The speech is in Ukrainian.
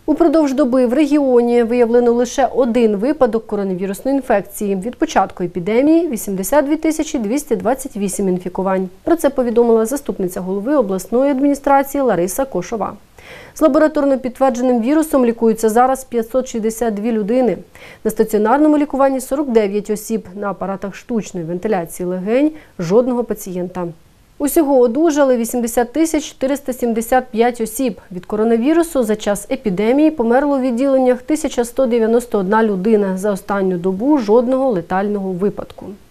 Упродовж доби в регіоні виявлено лише один випадок коронавірусної інфекції. Від початку епідемії – 82 228 інфікувань. Про це повідомила заступниця голови обласної адміністрації Лариса Кошова. З лабораторно підтвердженим вірусом лікуються зараз 562 людини. На стаціонарному лікуванні 49 осіб, на апаратах штучної вентиляції легень – жодного пацієнта. Усього одужали 80 475 осіб. Від коронавірусу за час епідемії померло у відділеннях 1191 людина. За останню добу жодного летального випадку.